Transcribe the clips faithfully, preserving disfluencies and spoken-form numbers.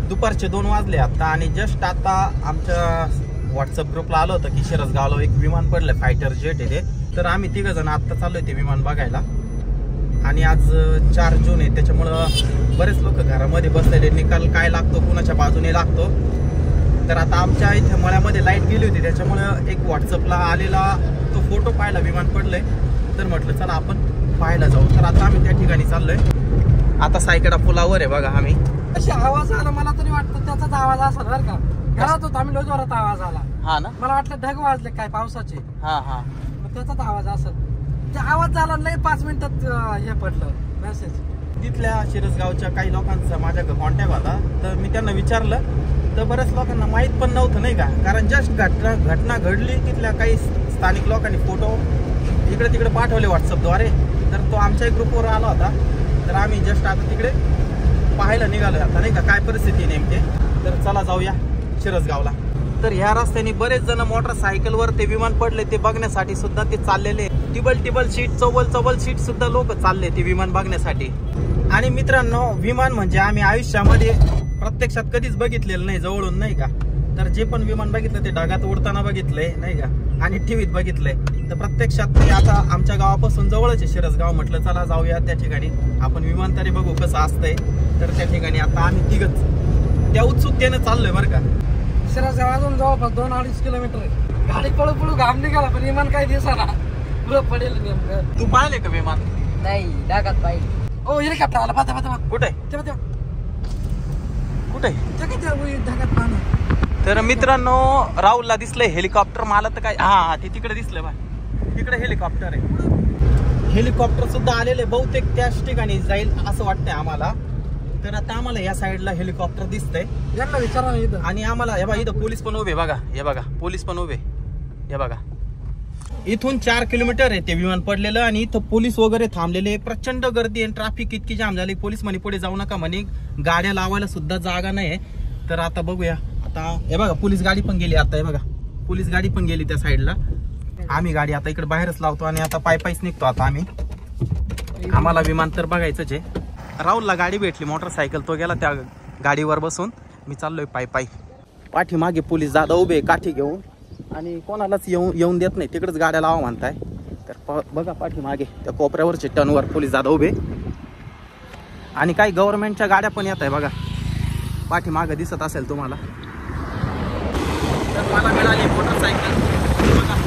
दुपारचे दोन वाजले आता आणि जस्ट आता आमच्या व्हॉट्सअप ग्रुपला आलं होतं की शिरसगावला एक विमान पडलं फायटर जेट आहे ते. तर आम्ही तिघ जण आता चाललोय ते विमान बघायला. आणि आज चार जून आहे त्याच्यामुळं बरेच लोक घरामध्ये बसलेले. निकाल काय लागतो कुणाच्या बाजूने लागतो. तर आता आमच्या इथे मळ्यामध्ये लाईट गेली होती त्याच्यामुळं एक व्हॉट्सअपला आलेला तो फोटो पाहिला विमान पडलंय. तर म्हटलं चला आपण पाहायला जाऊ. तर आता आम्ही त्या ठिकाणी चाललोय. आता सायकडा पुलावर आहे बघा आम्ही. अशी आवाज आला मला तरी वाटतं त्याचाच आवाज असेल बरं का. घरात होता आम्ही जोरात आवाज आला. हा ना मला वाटलं ढग वाजले काय पावसाचे. हा हा त्याचाच आवाज असेल. ते आवाज झाला नाही पाच मिनिटात हे पडलं मेसेज. तिथल्या शिरसगावच्या काही लोकांचा माझ्याकडे कॉन्टॅक्ट होता. तर मी त्यांना विचारलं तर बऱ्याच लोकांना माहीत पण नव्हतं नाही का. कारण जस्ट घटना घटना घडली तिथल्या काही स्थानिक लोकांनी फोटो इकडे तिकडे पाठवले व्हॉट्सअपद्वारे. तर तो आमच्याही ग्रुपवर आला होता. तर आम्ही जस्ट आता तिकडे पाहायला निघालो आता नाही का काय परिस्थिती नेमके. तर चला जाऊया शिरसगावला. तर ह्या रस्त्याने बरेच जण मोटरसायकलवर ते विमान पडले ते बघण्यासाठी सुद्धा ते चाललेले. टिबल टिबल सीट चौबल चौबल सीट सुद्धा लोक चालले ते विमान बघण्यासाठी. आणि मित्रांनो विमान म्हणजे आम्ही आयुष्यामध्ये प्रत्यक्षात कधीच बघितलेलं नाही जवळून नाही का. तर जे पण विमान बघितलं ते ढगात उडताना बघितलंय नाही का आणि टीव्हीत बघितलंय. तर प्रत्यक्षात ते आता आमच्या गावापासून जवळच आहे शिरसगाव. म्हटलं चला जाऊया त्या ठिकाणी आपण विमान तरी बघू कसं असतंय. तर त्या ठिकाणी आता आम्ही तिघच त्या उत्सुकतेने चाललोय बरं का. शिरसगाव अजून जवळपास दोन अडीच किलोमीटर आहे. गाडी पळू पळू घाम निघाला पण विमान काही दिसना. पुढं पडेल नेमकं. तू पाहिले का विमान? नाही ढगात पाहिजे. ओ हेलिकॉप्टर आला पाहता पाहता. कुठे तेव्हा तेव्हा कुठे ढगात पाहणं. तर मित्रांनो राहुलला दिसलंय हेलिकॉप्टर. मला तर काय हा ते तिकडे दिसलंय बाय. तिकडे हेलिकॉप्टर आहे. हेलिकॉप्टर सुद्धा आलेले बहुतेक त्याच ठिकाणी जाईल असं वाटतंय आम्हाला. तर आता आम्हाला या साईडला हेलिकॉप्टर दिसतंय. यांना विचारा इथं. आणि आम्हाला हे बघा इथं पोलीस पण उभे बघा. हे बघा पोलीस पण उभे. हे बघा इथून चार किलोमीटर आहे ते विमान पडलेलं आणि इथं पोलीस वगैरे थांबलेले. प्रचंड गर्दी आणि ट्रॅफिक इतकी जाम झाली. पोलीस म्हणे पुढे जाऊ नका म्हणे गाड्या लावायला सुद्धा जागा नाही. तर आता बघूया. आता हे बघा पोलीस गाडी पण गेली. आता हे बघा पोलीस गाडी पण गेली त्या साईडला. आम्ही गाडी आता इकडे बाहेरच लावतो आणि आता पाय पायच निघतो आता आम्ही. आम्हाला विमान तर बघायचंच आहे. राहुलला गाडी भेटली मोटरसायकल तो गेला त्या गाडीवर बसून. मी चाललोय पाय पाय. पाठीमागे पोलीस दादा उभे काठी घेऊन आणि कोणालाच येऊन येऊन देत नाही. तिकडेच गाड्या लावा म्हणताय. तर बघा पाठीमागे त्या कोपऱ्यावरचे टर्नवर पोलीस दादा उभे आणि काही गव्हर्नमेंटच्या गाड्या पण येत आहे बघा. पाठीमागे दिसत असेल तुम्हाला. तर मला मिळाली मोटरसायकल बघा.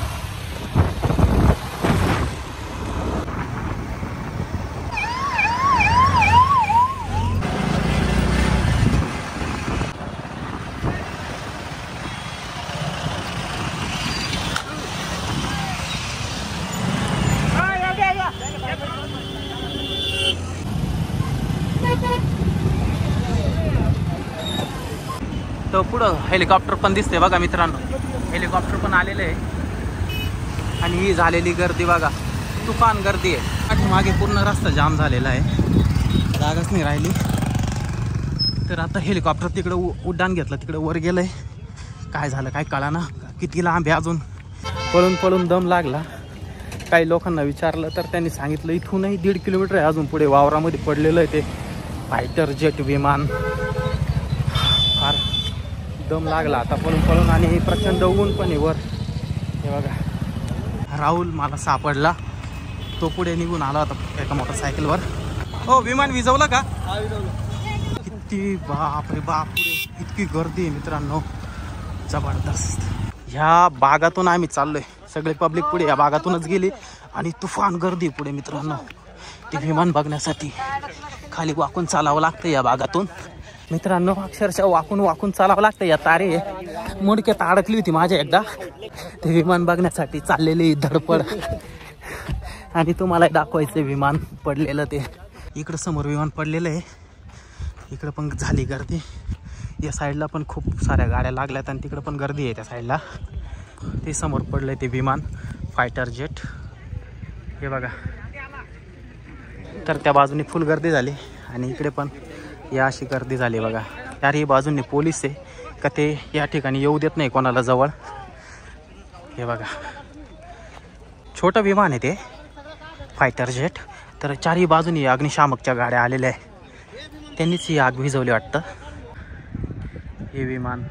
तर पुढं हेलिकॉप्टर पण दिसते बघा मित्रांनो. हेलिकॉप्टर पण आलेले आहे आणि ही झालेली गर्दी बघा. तुफान गर्दी आहे. पाठीमागे पूर्ण रस्ता जाम झालेला आहे. जागाच नाही राहिली. तर आता हेलिकॉप्टर तिकडे उड्डाण घेतलं तिकडे वर गेलंय. काय झालं काय कळा ना. किती लांब आहे अजून. पळून पळून दम लागला. काही लोकांना विचारलं तर त्यांनी सांगितलं इथूनही दीड किलोमीटर आहे अजून पुढे वावरामध्ये पडलेलं आहे ते फायटर जेट विमान. फार दम लागला आता पळून पळून आणि प्रचंड ऊन पण आहे वर. हे बघा राहुल मला सापडला. तो पुढे निघून आला होता एका मोटरसायकलवर. हो विमान विजवलं का? किती बाप रे बाप. पुढे इतकी गर्दी आहे मित्रांनो जबरदस्त. ह्या बागातून आम्ही चाललोय. सगळे पब्लिक पुढे या बागातूनच गेली आणि तुफान गर्दी पुढे मित्रांनो ते विमान बघण्यासाठी. खाली वाकून चालावं लागतं या बागातून मित्रांनो. अक्षरशः वाकून वाकून चालावं लागतं. या तारे मुडक्यात अडकली होती माझ्या एकदा ते विमान बघण्यासाठी चाललेली धडपड. आणि तुम्हाला दाखवायचं विमान पडलेलं ते. इकडं समोर विमान पडलेलं आहे. इकडं पण झाली गर्दी. या साईडला पण खूप साऱ्या गाड्या लागल्यात आणि तिकडं पण गर्दी आहे त्या साईडला. ते समोर पडलंय ते विमान फायटर जेट. हे बघा. तर त्या बाजूने फुल गर्दी झाली आणि इकडे पण या अशी गर्दी झाली बघा. यार ही बाजूने पोलीस आहे का ते या ठिकाणी येऊ देत नाही कोणाला जवळ. हे बघा छोटं विमान आहे ते फायटर जेट. तर चारही बाजूनी अग्निशामकच्या गाड्या आलेल्या आहे. त्यांनीच ही आग विझवली वाटतं. हे विमान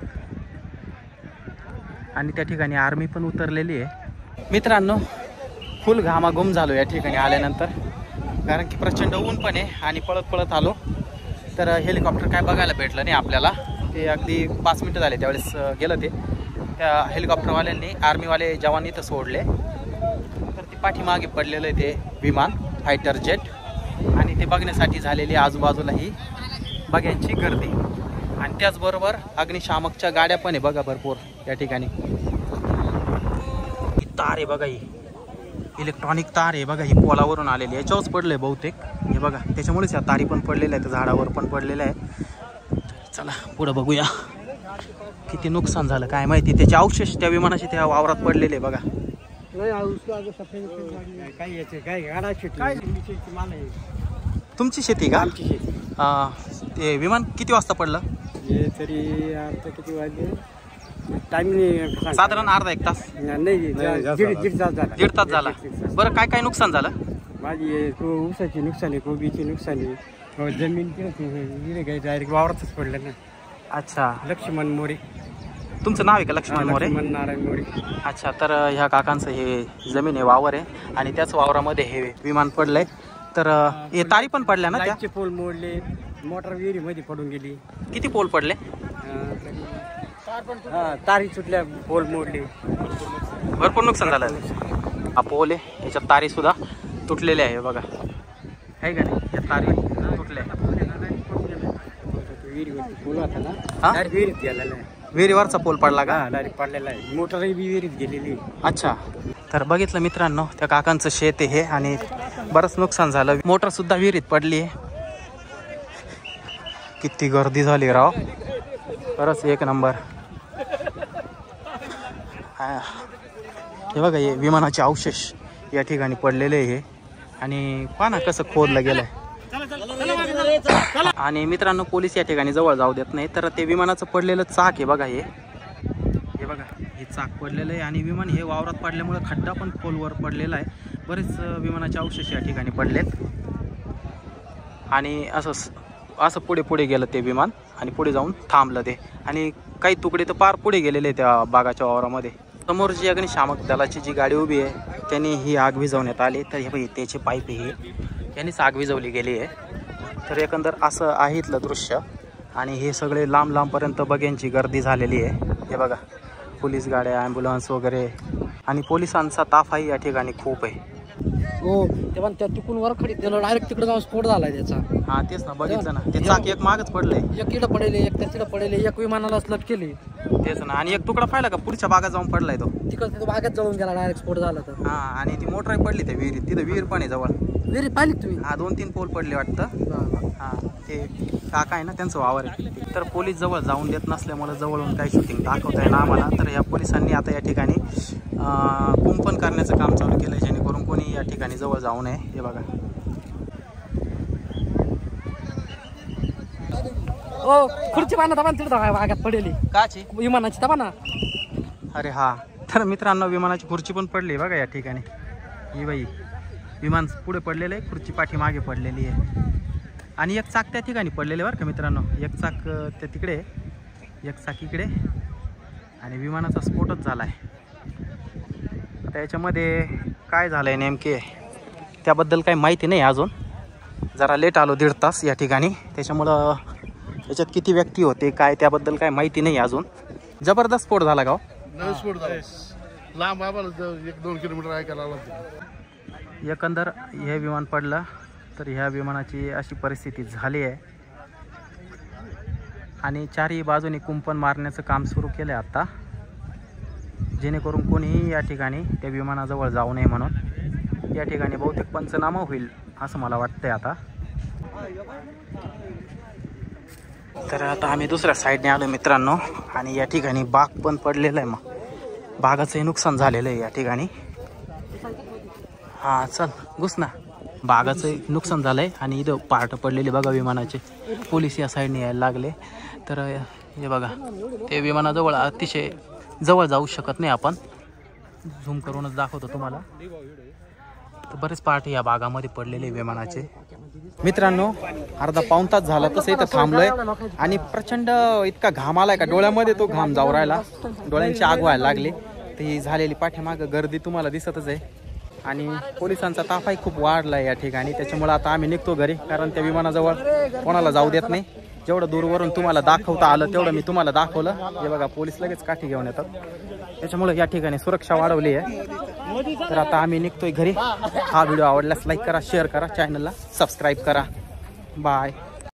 आणि त्या ठिकाणी आर्मी पण उतरलेली आहे. मित्रांनो फुल घामाघूम झालो या ठिकाणी आल्यानंतर, कारण की प्रचंड ऊन पण आहे आणि पळत पळत आलो. तर हेलिकॉप्टर काय बघायला भेटलं नाही आपल्याला. ते अगदी पाच मिनटं झाले त्यावेळेस गेलं. ते त्या हेलिकॉप्टरवाल्यांनी आर्मीवाले जवान इथं सोडले. तर ते पाठीमागे पडलेलं आहे ते विमान फायटर जेट, आणि ते बघण्यासाठी झालेली आजूबाजूला ही बघ्यांची गर्दी. आणि त्याचबरोबर अग्निशामकच्या गाड्या पण आहे बघा भरपूर या ठिकाणी. ही तार आहे बघा, ही इलेक्ट्रॉनिक तार आहे बघा, ही पोलावरून आलेली आहे. याच्यावरच पडलं आहे बहुतेक हे बघा, त्याच्यामुळेच या तारी पण पडलेल्या आहेत, झाडावर पण पडलेल्या आहे. चला पुढं बघूया किती नुकसान झालं काय माहिती. त्याचे अवशेष त्या विमानाचे त्या वावरात पडलेले बघा. तुमची शेती का? ते विमान किती वाजता पडलं? तरी आता किती वाजले टाइम? साधारण अर्धा एक तास नाही, दीड तास झाला. दीड तास झाला. बरं काय काय नुकसान झालं? माझी ऊसाची नुकसान आहे, कोबीची नुकसान आहे, जमीन काही डायरेक्ट वावरातच पडलं ना. अच्छा. लक्ष्मण मोरे. तुमचं नाव आहे का? लक्ष्मण मोरे. नारायण मोरे. अच्छा. तर ह्या काकांचं हे जमीन आहे, वावर आहे, आणि त्याच वावरामध्ये हे विमान पडलंय. तर हे तारी पण पडल्या ना? त्याचे पोल मोडले, मोटर विहिरी मध्ये पडून गेली. किती पोल पडले? तारी सुटल्या, पोल मोडले, भरपूर नुकसान झालं. हा पोल आहे, याच्यात तारी सुद्धा तुटलेल्या आहे बघा, आहे का नाही? या तारी तुटल्या. पोल होता ना, विहिरीत गेलेला आहे. विहिरीवरचा पोल पडला का? डायरेक्ट पडलेला आहे, मोटर बी विहिरीत गेलेली. अच्छा. तर बघितलं मित्रांनो, त्या काकांचं शेत आहे हे, आणि बरंच नुकसान झालं. मोटर सुद्धा विहिरीत पडली आहे. किती गर्दी झाली राव, खरंच एक नंबर. हे बघा, हे विमानाचे अवशेष या ठिकाणी पडलेले आहे, आणि पहा ना कसं खोदलं गेलंय. आणि मित्रांनो पोलीस या ठिकाणी जवळ जाऊ देत नाही. तर ते विमानाचं पडलेलं चाक आहे बघा, हे हे बघा, हे चाक पडलेलं आहे, आणि विमान हे वावरात पडल्यामुळे खड्डा पण खोलवर पडलेला आहे. बरेच विमानाचे अवशेष या ठिकाणी पडलेत, आणि असं असं पुढे पुढे गेलं ते विमान, आणि पुढे जाऊन थांबलं ते, आणि काही तुकडे तर पार पुढे गेलेले त्या बागाच्या वावरामध्ये. समोर जी अग्निशामक दलाची जी गाडी उभी आहे त्यांनी ही आग विझवण्यात आली. तर हे बघ, त्याचे पाईप हे यांनीच आग विझवली गेली आहे. तर एकंदर असं आहे इथलं दृश्य, आणि हे सगळे लांब लांबपर्यंत बघ्यांची गर्दी झालेली आहे. हे बघा, पोलीस गाड्या, ॲम्ब्युलन्स वगैरे, आणि पोलिसांचा ताफाही या ठिकाणी खूप आहे. हो, तेव्हा त्या तिकून वर खडी त्याला डायरेक्ट तिकडे जाऊन स्फोट झालाय त्याचा. हा तेच ना, बघितलं ना, ते चाक एक मागच पडलंय, एक इकडे पडेल, एक त्याच्याकडे पडेल, एक विमानाला स्लट केली. तेच ना, आणि एक तुकडा पाहिला का पुढच्या बागात जाऊन पडलाय तो, तिकडे तिथं बागात जळून गेला, डायरेक्ट स्फोट झाला. तर हा, आणि ती मोटर पडली त्या विहिरीत, तिथं विहीर पण आहे जवळ. विहिरीत पाहिली तुम्ही? हा, दोन तीन पोल पडले वाटतं. हा, ते काका आहे ना त्यांचं वावर आहे. तर पोलीस जवळ जाऊन देत नसल्यामुळे जवळून काही शूटिंग दाखवता आहे ना आम्हाला. तर या पोलिसांनी आता या ठिकाणी कुंपण करण्याचं काम चालू केलं आहे, जेणेकरून कोणी या ठिकाणी जवळ जाऊ नये. हे बघा, हो, खुर्ची पाना तबा तिथं बागात पडेली काची विमानाची तबा ना. अरे हा, तर मित्रांनो विमानाची खुर्ची पण पडली बघा या ठिकाणी. ही बाई, विमान पुढे पडलेलं आहे, खुर्ची पाठीमागे पडलेली आहे, आणि एक चाक त्या ठिकाणी पडलेले बरं का मित्रांनो. एक चाक त्या तिकडे, एक चाक इकडे, आणि विमानाचा स्फोटच झाला आहे. आता याच्यामध्ये काय झालं आहे नेमके त्याबद्दल काही माहिती नाही अजून. जरा लेट आलो, दीड तास या ठिकाणी, त्याच्यामुळं याच्यात किती व्यक्ती होते काय त्याबद्दल काही माहिती नाही अजून. जबरदस्त स्फोट झाला का? स्फोट झाला, लांब आम्हाला एक दोन किलोमीटर ऐकायला आला. एकंदर हे विमान पडलं, तर ह्या विमानाची अशी परिस्थिती झाली आहे, आणि चारही बाजूनी कुंपण मारण्याचं काम सुरू केलं आहे आता, जेणेकरून कोणीही या ठिकाणी त्या विमानाजवळ जाऊ नये म्हणून. या ठिकाणी बहुतेक पंचनामा होईल असं मला वाटतंय आता. तर आता आम्ही दुसऱ्या साईडने आलो मित्रांनो, आणि या ठिकाणी बाग पण पडलेलं आहे. मग बागाचंही नुकसान झालेलं आहे या ठिकाणी. हां चल घुस ना. बागाचं नुकसान झालं आहे, आणि इथं पार्ट पडलेले बघा विमानाचे. पोलीस या साईडने यायला लागले. तर हे बघा, ते विमानाजवळ अतिशय जवळ जाऊ शकत नाही आपण, झूम करूनच दाखवतो तुम्हाला. तर बरेच पार्ट या बागामध्ये पडलेले विमानाचे. मित्रांनो अर्धा पाऊण तास झाला तसं इथं थांबलोय आणि प्रचंड इतका घाम आलाय का डोळ्यामध्ये तो घाम जाऊ राहिला, डोळ्यांची आग व्हायला लागली. ती झालेली पाठीमागं गर्दी तुम्हाला दिसतच आहे आणि पोलिसांचा ताफाही खूप वाढला आहे या ठिकाणी. त्याच्यामुळे आता आम्ही निघतो घरी, कारण त्या विमानाजवळ कोणाला जाऊ देत नाही. जेवढं दूरवरून तुम्हाला दाखवता आलं तेवढं मी तुम्हाला दाखवलं. हे बघा पोलीस लगेच काठी घेऊन येतात, त्याच्यामुळे या ठिकाणी सुरक्षा वाढवली आहे. तर आता आम्ही निघतोय घरी. हा व्हिडिओ आवडल्यास लाईक करा, शेअर करा, चॅनलला सबस्क्राईब करा. बाय.